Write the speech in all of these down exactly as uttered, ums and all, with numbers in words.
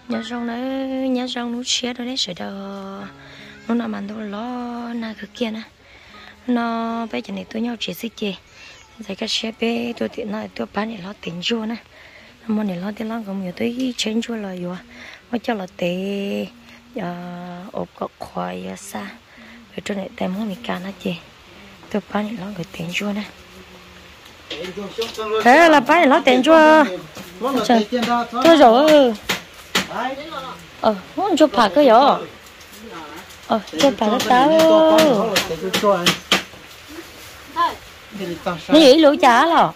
nhà rong đấy nhà rong nó chia rồi đấy sợi đó nó nằm ăn đâu lo na cái kia nè nó bây giờ này tôi nhau chỉ xích gì rồi cái xe bé tôi tiện nói tôi bán để lo tiền chua nè mà để lo tiền lo cũng nhiều tôi chén chua là rồi mà cho là tệ ốp cọc khoai xa rồi cho này tay món mì cá nó chị tôi bán để lo cái tiền chua nè thế là bán để lo tiền chua tôi rồi ờ muốn chụp phạt cái gì ờ chụp phạt cái táo cái gì lũ chả là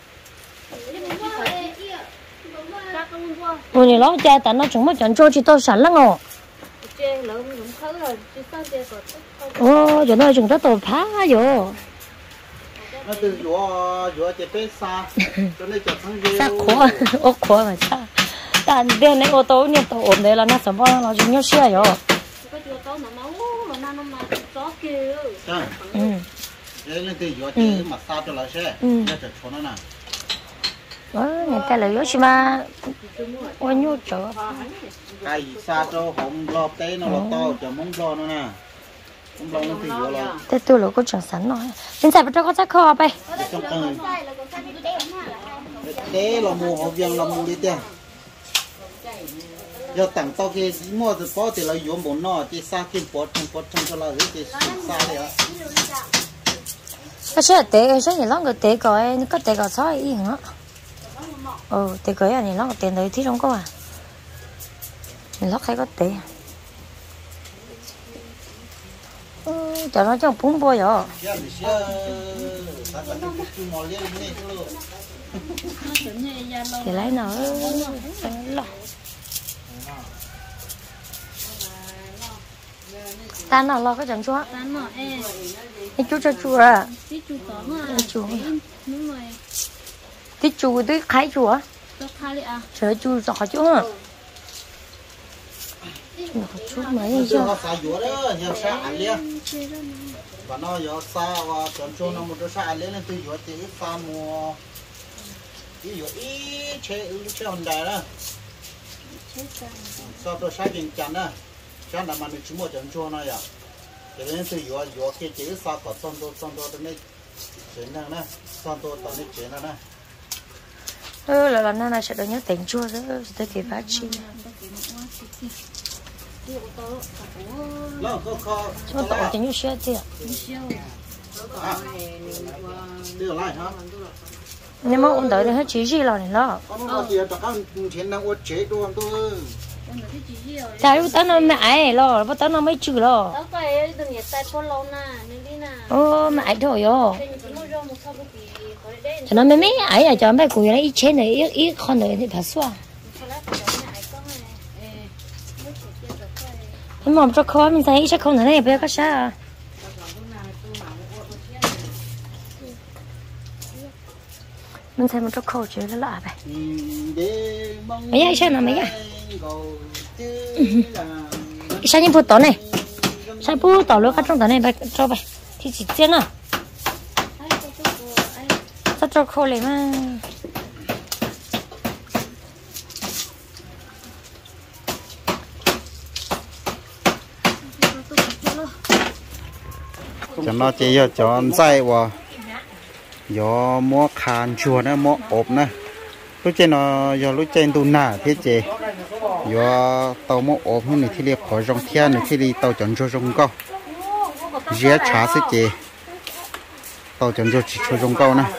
ôi này nó cha tại nó chúng nó chọn cho chị tôi sẵn lắm ngộ ô giờ nó chúng ta tổ phá rồi nó từ vừa vừa chỉ biết xa cho nên chọn thằng xa khó ô khó mà xa tại bên này ô tô nhiều tổ ổn đấy là nó sắm bao nó chúng nhau xe rồi ừ đấy là từ vừa chỉ mà xa cho lại xe nó chọn cho nó nè ờ người ta lấy chứ mà ôi nhô chở cái xa cho không lo té nó lo to cho món lo nó nè không lo nó thì vừa lo thế tôi lỡ có chẳng sẵn nói xin xài vào cho con chắc kho bay té là mua hộp vàng là mua đi tiền giờ tặng tao kia mua từ bao thì là dùng bốn nọ chỉ xa kim bột trong bột trong cho là cái xa đấy ạ cái xe té cái xe này nó cái té coi nó có té coi sáu ý hả ừ té coi này nó có tiền đấy thì không có à nó hay có té ừ cho nó cho bún bò rồi thì lấy nó lo ta nào lo cái chẳng chúa cái chú cho chùa à chùa cái chùa tôi khai chùa trời chùa giỏ chú hả chút mấy chứ nó xa dúa đó nhiều xa ăn liền và nó giờ xa và chọn cho nó một đứa xa ăn liền nên từ dúa thì xa mua cái dúa ít chế chế hòn đài đó sau đó xa chuyện chắn đó chắn là mà mình chỉ mua chọn cho nó vậy cho nên từ dúa dúa cái chế xa có xong đó xong đó đến đây chế năng nè xong đó tao nên chế năng nè ừ là lần này sẽ được nhớ tiền chua đó tới kỳ phát chi chúng ta chỉ như xe chứ nhưng mà ông đợi được hết chỉ gì rồi này đó tại lúc tới nó mẹ lo bắt tới nó mới chịu lo ô mẹ thôi rồi cho nó mấy mấy ấy là cho mấy cô này ít chế này ít ít con này thì phải xóa nhưng mà cho khó mình thấy chắc không thể này bây giờ có sao mình thấy một chút khổ chứ nó lạ vậy mấy ai xem nào mấy cái sao như bút tỏ này sao bút tỏ luôn các trong tỏ này bài cho bài thì chỉ tiên à sao cho khổ này mà cho nó chỉ cho chọn dây và gió mua khăn chua nữa mua ốp nữa lúc trên nó gió lúc trên tu nà thế chị gió tàu mua ốp hơn thì liệp khỏi rong thiên thì đi tàu chọn cho rong câu dễ trả thế chị tàu chọn cho chỉ cho rong câu nè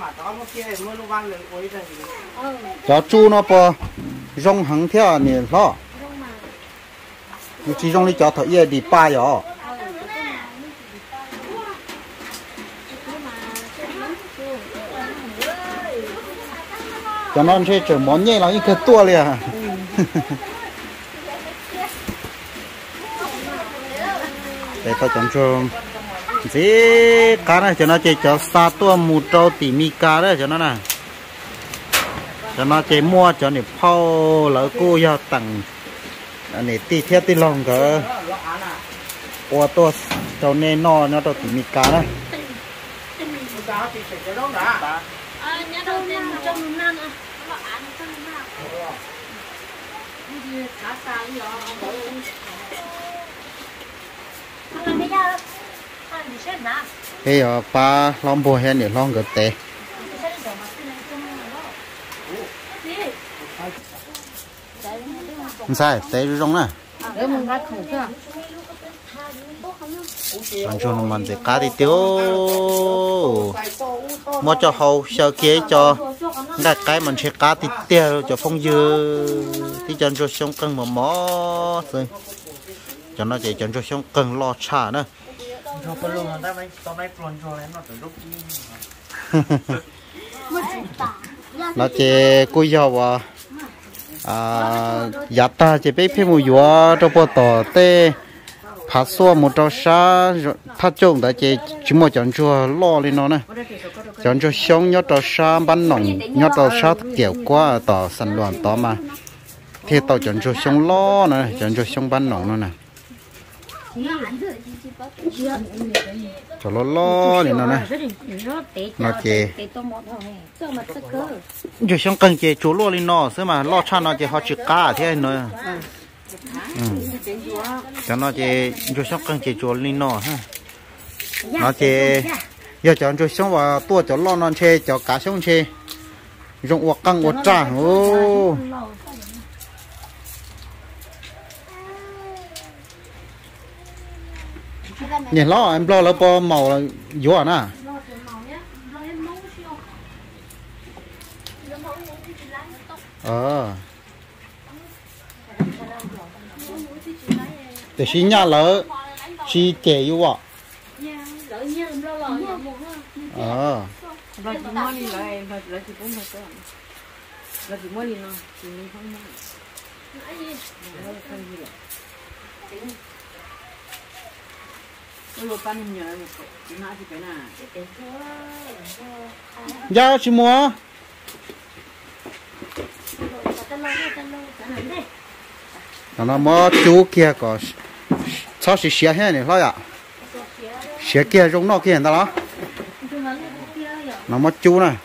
cho chu nó bò rong hàng theo nè lo chỉ rong đi cho thợ ye đi ba rồi cho nó sẽ trở món nhẹ là những cái tua liền để tao chọn cho dễ cá này cho nó chỉ cho sa tua một trâu tỉ mi cá đó cho nó nè cho nó chỉ mua cho này phao lỡ cô giao tặng này tì theo tì lòng cơ qua tua cho nên nó nó trâu tỉ mi cá đó cái ở ba long bò hen để long cái tệ không sai tệ rong nè chọn cho nó mình để cá đi tiêu mua cho hậu sau kia cho cái cái mình sẽ cá thì tiêu cho phong dư thì chọn cho xong cần mà mỏ rồi cho nó chỉ chọn cho xong cần lo trả nữa nó chỉ cúi giàu à à giá ta chỉ biết phim mùi dừa cho bộ tỏ tê phá xua một trâu sa phát trồng đã chỉ chỉ một chọn chua lo lên nó nè chọn cho xong nhớ trâu sa bắn nòng nhớ trâu sa kiểu quá tỏ sẵn loạn tỏ mà thì tàu chọn cho xong lo nè chọn cho xong bắn nòng nó nè cho nó lo lên nó nè nó chỉ cho xong cần chỉ chú lo lên nó chứ mà lo cha nó chỉ họ chỉ cá thế nữa cho nó chỉ cho xong cần chỉ chú lên nó ha nó chỉ giờ chọn cho xong và tua cho lo non chê cho cá xong chê dùng uất căng uất trả ô nhìn lo em lo là po màu là dũa nè ờ để xí nhà lỡ xí kể yêu ạ ờ giao chị mua nó mua chú kia có sao chỉ xé hết này thôi ạ xé kia giống nó kia hiện ta đó nó mua chú này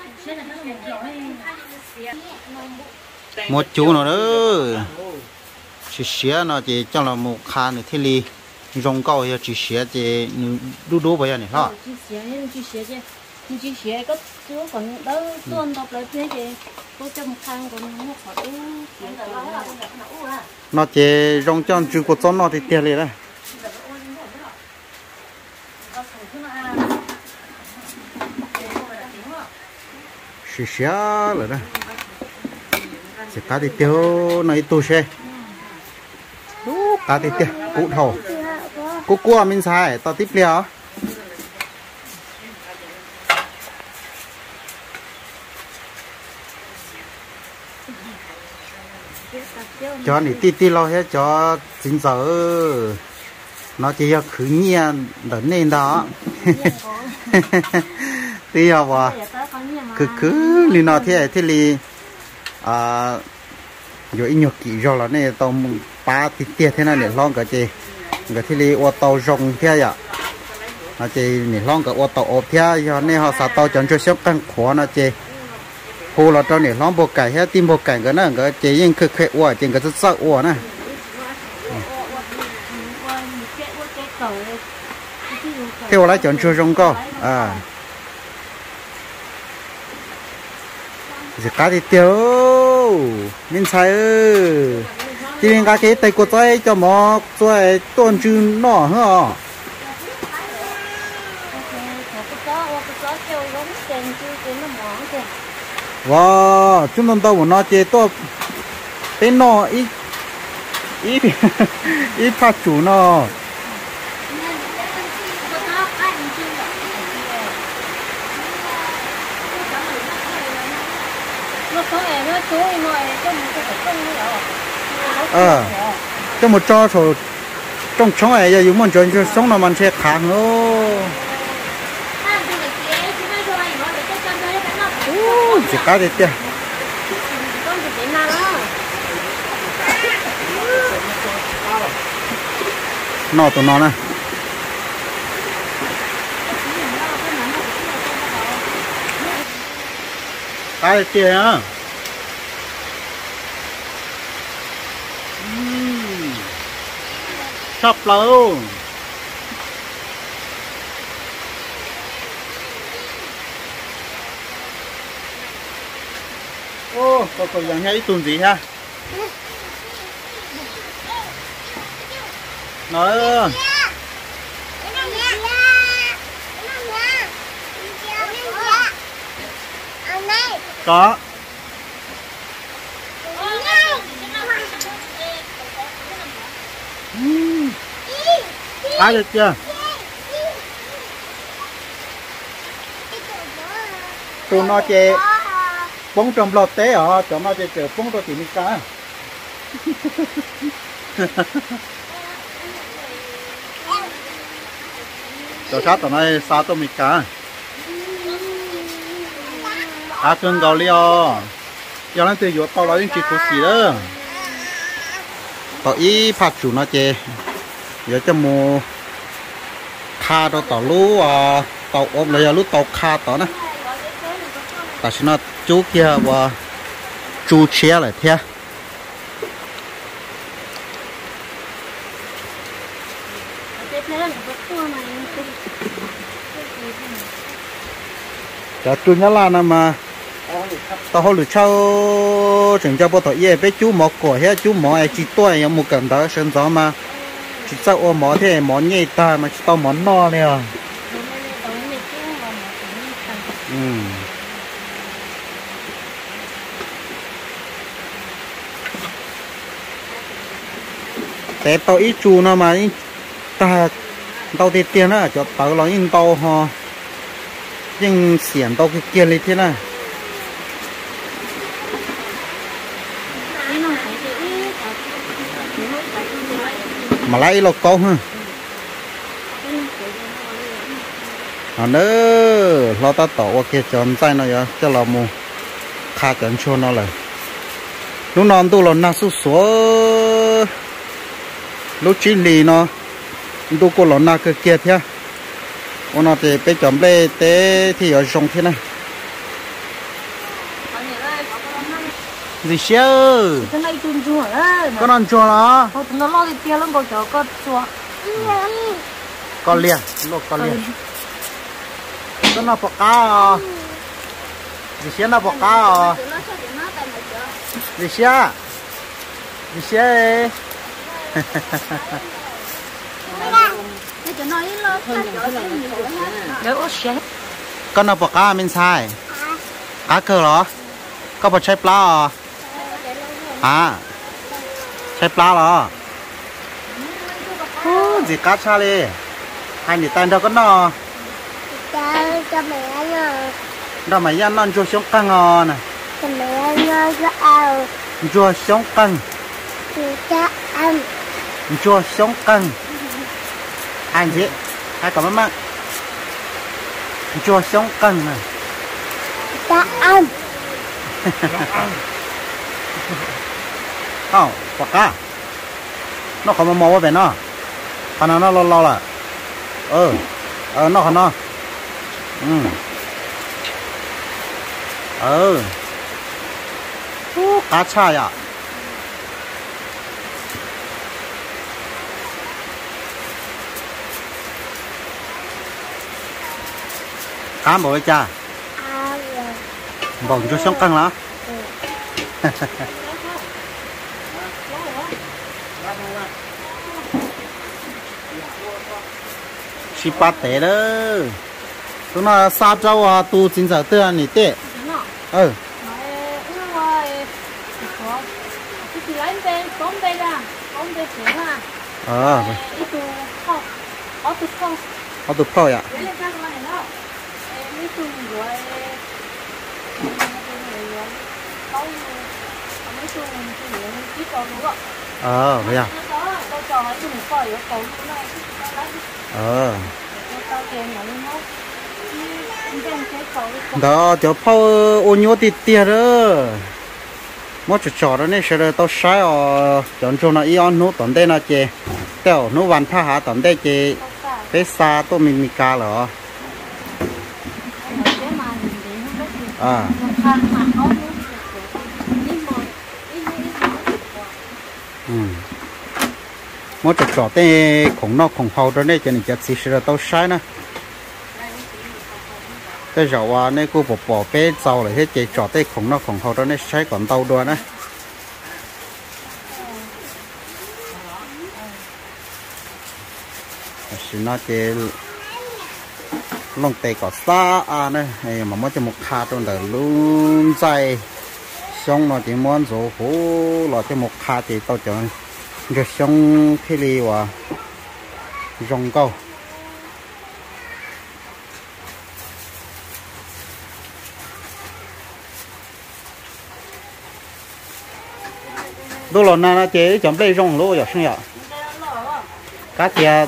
mua chú nó đó chỉ xé nó chỉ cho là một khan này thế li rong cao ya chỉ xé thì đu đu vậy này ha chỉ xé chỉ xé chứ chỉ xé có chú còn đỡ tuôn đọc lại thế thì có trong khang còn nó khỏi nó chỉ rong chân chú của nó thì tiền liền đấy xé xé rồi đó chỉ cá thì tiêu này tu xe cá thì tiêu cụ thầu cô cua mình xài tao tiếp theo cho này tí tí lo hết cho chính giờ nó chỉ là khử nhiên đỡ nên đó tí à vợ cứ cứ li nó thế thế li à rồi nhiều kỹ rồi là này tao ba tí tiệt thế này để lo cái gì cái thì li ô tô rong thế ạ nó chỉ nỉ long cái ô tô ốp thế cho nên họ sao tàu chọn cho xếp căng khóa nó chỉ hồ là cho nỉ long bộ cải hết tim bộ cải cái nó cái chỉ những cái cái ô chỉ cái rất sợ ô nè theo lại chọn cho rong co à giờ cá thì tiêu mình xài ơi thì mình cá cái tay của tôi cho mò tôi tuần chư nọ hả wow chúng ta đâu nó chơi to bên nọ ít ít ít phát chủ nọ ờ cho một cho số trong sống này giờ dùng một chuyện cho sống là mình sẽ khá nữa chỉ cá đi tiêu nọ tụi nó nè cá đi tiêu hả shop lâu ô có có dạng hay tuần gì ha nói ơi có ai được chưa tụi nó chè bông trồng lọt té ở cho nó chè chở bông rồi thì mình cá cho sát tụi nó sao tụi mình cá à cưng gạo liao giờ nó từ chỗ tao nói những chuyện của gì đó tao ý phát chủ nó chè giờ cho mua kha đó tao lú à tao ôm lại lú tao kha tao nè ta xin nó chú kia và chú chia lại theo cho chú nhớ là mà tao hồi lúc sau chẳng cho bao tao ye bé chú mỏ cỏ hết chú mỏ ai chỉ tôi em một cần đó sinh gió mà chỉ sao ôm mỏ thế mỏ nhẹ ta mà tao mỏ no nè ừ té tao ít chú nó mà ta tao thì tiền á cho tao nó in tao ho nhưng xiển tao cái kia lên thế này mà lấy lộc câu ha à nữa lo ta tổ ok chọn tay nó vậy cho là mù khá cẩn cho nó lại lúc non tu là năng suất số lúc chỉ lì nó tu có là năng cái kia thế ông nó thì bây chọn đây thế thì ở trong thế này gì xíu cái này tuần chua á con ăn chua đó thôi nó lo thì tiền lắm bao giờ có chua con liền lột con liền con nó bọc cá à gì xíu nó bọc cá à gì xíu gì xíu con nó bọc cá mình sai cá cơ đó có bọc trái pla à trái pla đó gì cá cha đi hai người tay đâu có nó cho mẹ nha đâu mà ăn non chua sống căng ngon nè cho mẹ nha cho ao chua sống căng cho ăn chua sống căng anh chị hai cảm ơn bạn chua sống căng này cho ăn không quả cá nó không mò về nó khả năng nó lo lo là ờ ờ nó nó ừ ờ cá cha à cá bò cha bò cho sống căng lá chỉ bắt té đó, chúng nó sát rau à, tu chính giờ tư anh tệ, ừ, ờ, ở tụ phơi à, ờ, vậy à, ờ, đó cho phao ô nhô tịt tiệt đó, mất chỗ chỗ đó này sẽ là tao sai ở chọn chỗ nào ion nút tận đây là chè, tao nút ván pha hạ tận đây chè, bé xa tôi mình mình cá rồi, à. Ừ. mỗi chỗ trọ tê khổng nó khổng hậu đó này cho nên chắc xí xí là tao sai nè cái rau à này cô bỏ bỏ bé rau lại hết chạy trọ tê khổng nó khổng hậu đó này sai còn tao đua nè xin nó chơi lông tê có xa à nè mà mỗi cho một khát trong đời luôn dài xong nó chỉ muốn rổ hố là cho một khát thì tao chọn rồi xong thế li và rong câu đôi lần nào chế chấm đây rong lỗ giờ sinh ạ cá chè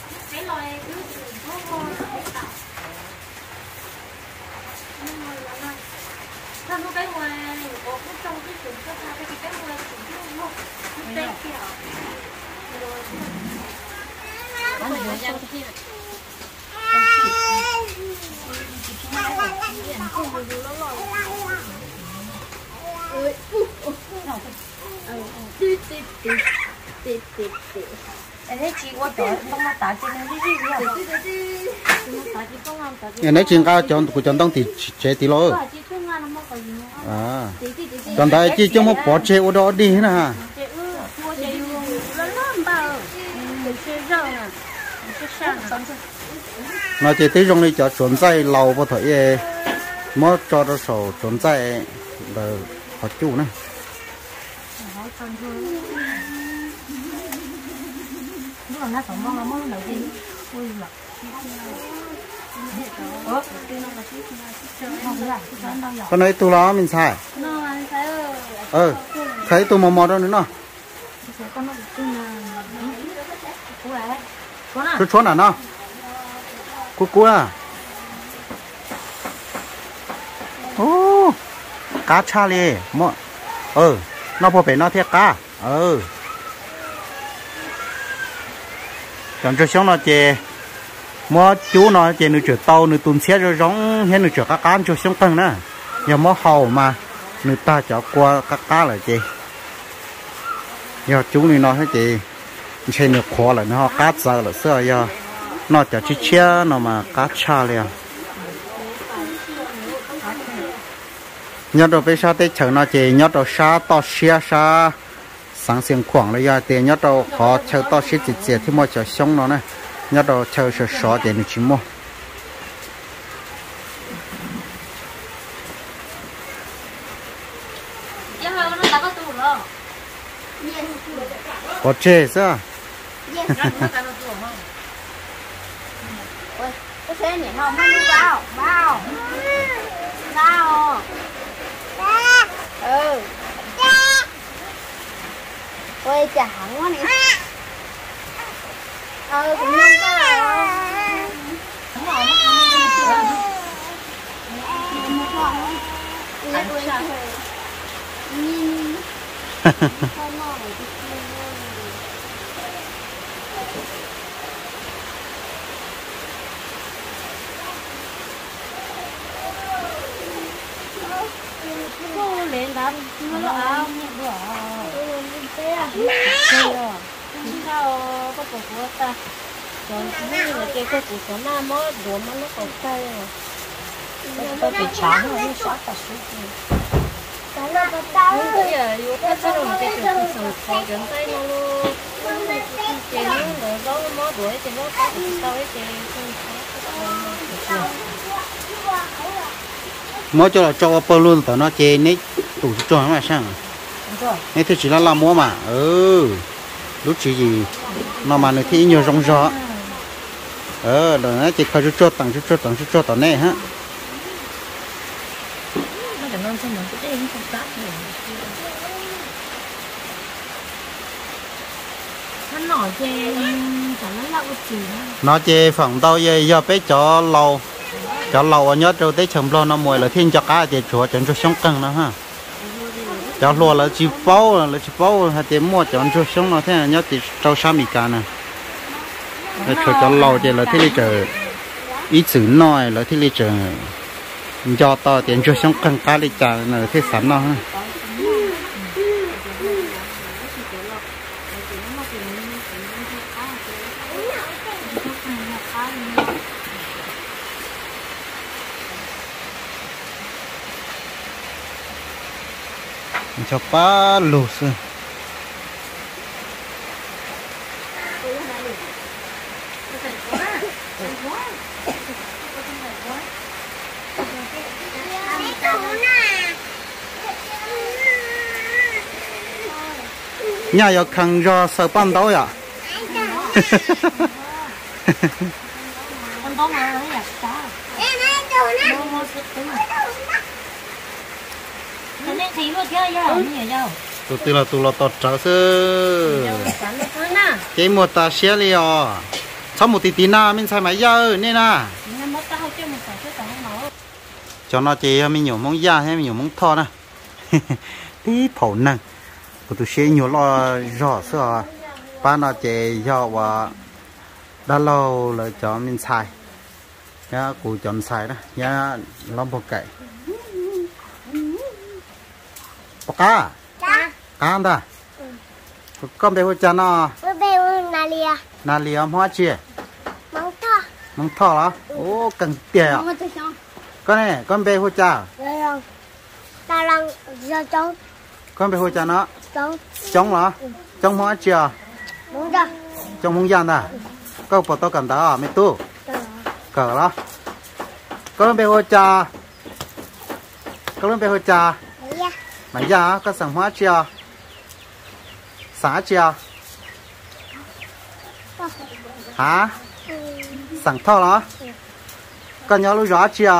này chuyện cao chọn của chọn đông thì chế tí lỗi à chọn đây chỉ cho một bỏ chế ở đó đi nè nó chỉ tới trong này cho chuẩn dây lâu vào thời mất cho nó sầu chuẩn dây là họ chủ này con nói tôi lo mình sai ờ thấy tôi mò mò đâu nữa nó tôi chốn à nó cú cú à ô cá cha lê mò ờ nó phô bể nó thiệt cá ờ chọn cho xong nó chè mò chú nó chè nửa chửa tàu nửa tuần xe rồi giống hết nửa chửa cá cá cho xong tăng nè giờ mò hầu mà nửa ta cho qua cá cá là chè giờ chú này nó hết chè chơi nửa khó là nó cá giờ là xưa giờ nó cho chi chia nó mà cá cha liền nhớ đồ bây giờ tới chờ nó chè nhớ đồ sa to xia sa sáng xem khoảng là giờ tiền nhớ đồ họ chờ to xia chỉ chỉ thì mua cho xong nó này nhớ đồ chờ sợ sợ để nó chỉ mua có chè sao cái xe nhảy hồng nó vào vào vào ừ ôi chả hỏng quá nè ừ cũng không có rồi lên đám nó là ao nhẹ bữa sao có cổ của ta rồi như là cái cổ của nó mới đuổi mà nó còn cay rồi tôi bị chán rồi nó xóa cả suốt rồi bây giờ vô cái sao rồi cái cổ của sầu khó dẫn tay nó luôn chị nó rồi nó mới đuổi thì nó có bị sao ấy chị mỗi chỗ là cho bơ luôn tao nó chê nít tủ cho nó mà sang nít thì chỉ là làm múa mà ừ lúc chỉ gì nó mà người thì nhiều rong gió ờ rồi nó chỉ khơi cho tặng cho tặng cho tao này ha nó chê nó chê phòng tao giờ giờ bé cho lâu cho lâu nhớ trâu tới chồng lo nó mùi là thiên cho cá thì chúa chọn cho sống căng nó ha cho lo là chỉ bao là chỉ bao hay thì mua chọn cho sống nó thế nhớ thì trâu sa mì cá nè là cho cho lâu thì là thế này chờ ý chữ nói là thế này chờ cho to tiền cho sống căng cá đi trả là thế sẵn nó ha cho ba lù sư nhà có khăn cho sợ ban đầu à con có mà thấy là sao mua mua sữa đúng rồi nên thì luôn chứ đâu nhiều đâu tụi tôi là tụi là tọt trở sư cái một ta xe li à sau một tí tí na mình xài máy giờ nên à cho nó chỉ mình nhiều món da hay mình nhiều món thọ nè tí phổ năng tụi tôi sẽ nhiều lo rõ sữa ba nó chỉ do và đã lâu là cho mình xài nhá cụ chọn xài đó nhá làm một cái bọc cá cá ta con bé hồi cha nó Nalia hoa chia mong thọ đó ô cần tiền à con này con bé hồi cha con bé hồi cha nó chống hả chống hoa chia chống hông gian ta có bỏ tao cần đó mấy tu cỡ đó con bé hồi cha con bé hồi cha mày ra có sản hóa chia xã chia hả sản thọ đó con nhớ lúc rõ chia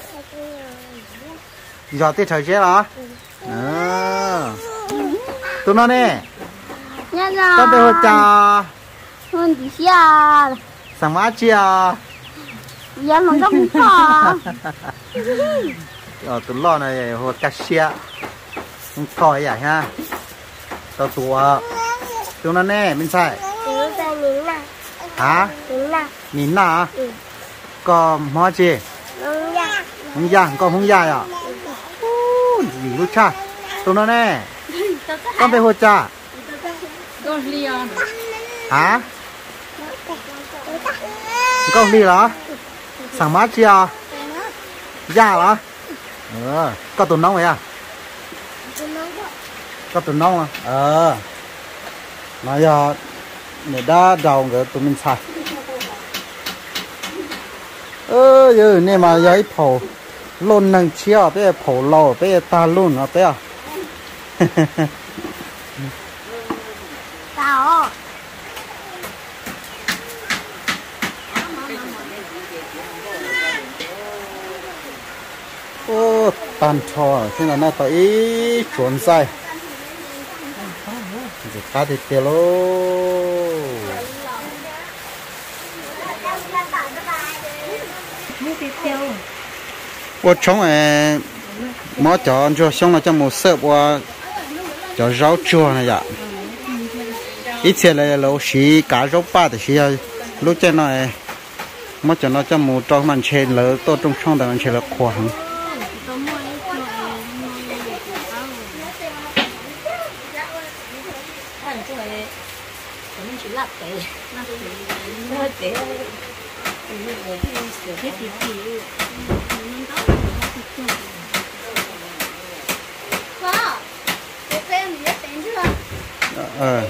rõ tiết thời chế đó à. Tụi nó nè con bé hồi cha sản hóa chia dạ mà không có ờ tụi lo này hồi cắt xe không coi vậy ha tao tua tụi nó nè mình sai hả nín nà có món gì không giang có không giang à gì lúc cha tụi nó nè con bé hồi cha hả con đi đóสั่งมาเชียย่าเหรอเออก็ตุ่นน้องไว้อ่ะก็ตุ่นน้องอ่ะเออมาอย่าเนี่ยด้าดาวเกิดตุ่นมันใช่เออเยอะเนี่ยมาย้ายเผาล้นนังเชียวไปเผาเราไปตาลุ่นเอาไปอ่ะตาอ๋อโอ้ตันทอที่นั่นน่ะต่ออีชวนใส่จะขาดติดเตล我从哎，毛叫就想了这么色我叫绕脚那呀，以前来老是搞绕把的是要，路在那哎，毛叫那这么找满车了，到中上的满车了宽。呃。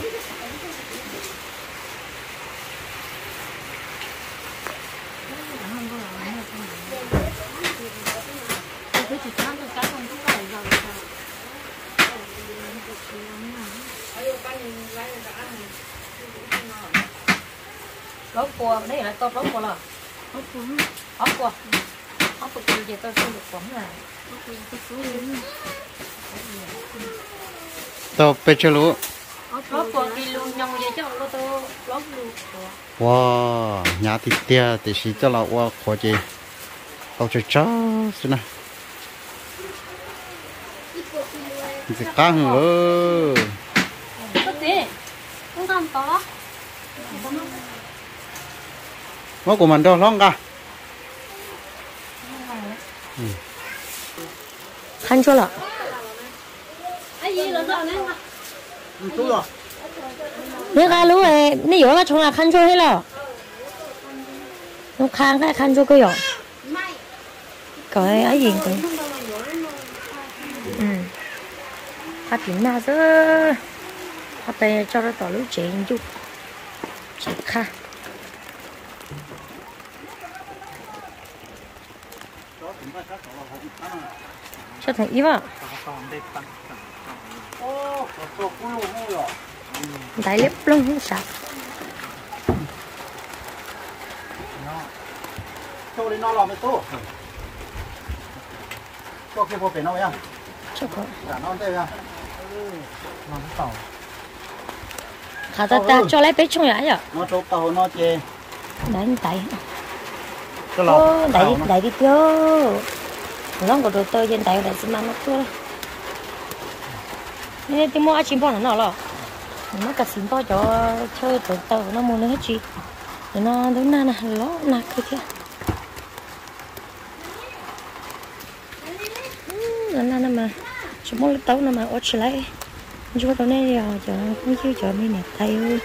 lót cua đấy là to lót cua là lót cua lót cua lót cua gì tôi không được quẩn là tao bây giờ lú lót cua đi luôn nhông vậy chứ lót tôi lót luôn wow nhà thịt tia thì chỉ cho là wow khó gì tao chơi chó xin nè thì căng nữa nó của mình đâu lắm cả khăn cho lọ nếu cái lúa này nếu có cái chỗ nào khăn cho hết rồi nó khăn cái khăn cho cái rồi cái ấy gì cũng ừ à thì na dơ à tay cho nó tỏ lũ trẻ chút chỉ kha cho thằng ý vào đại liếp lông không sạch cho đến nó làm cái tô cho cái bộ phải nó vậy cho có cả nó đây à nó tàu khá ta ta cho lấy bé chung vậy à nó trâu tàu nó chê đánh tay cái ô đẩy đẩy đi tiêu nó có đồ tơ trên tay đẩy xin nó tiêu nên thì mua chim bò nó lo nó cả xin bò cho chơi tơ tơ nó mua nó hết chi để nó đúng na nè ló na kia kia nó na nè mà chỉ mua lấy tàu nè mà ớt lại chú tao này giờ cho cũng chưa cho mấy nè tay ơi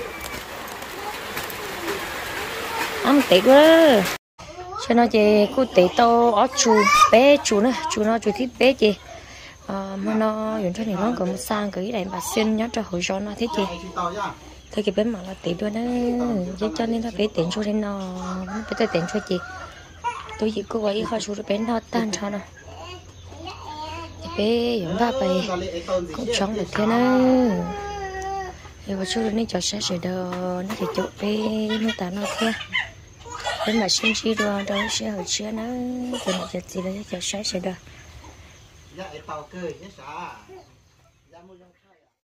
ăn tệ quá cho nó chị cô tệ tao ở chú bé chú nữa chú nó chú thích bé chị mà nó dùng cho này nó còn một sang cái này bà xin nhớ cho hồi cho nó thế chị thôi cái bé mà là tệ đua nó cho cho nên nó bé tiền cho nên nó bé tôi tiền cho chị tôi chỉ cô ấy khỏi chú bé nó tan cho nó bé dùng ba bài cũng chọn được thế nữa thì vào chú này cho sẽ sửa đồ nó thì chỗ bé nó ta nó thế bên mà xin chi đồ đó sẽ hồi chia nó thì nóจะgì là cho sẽ sửa đồ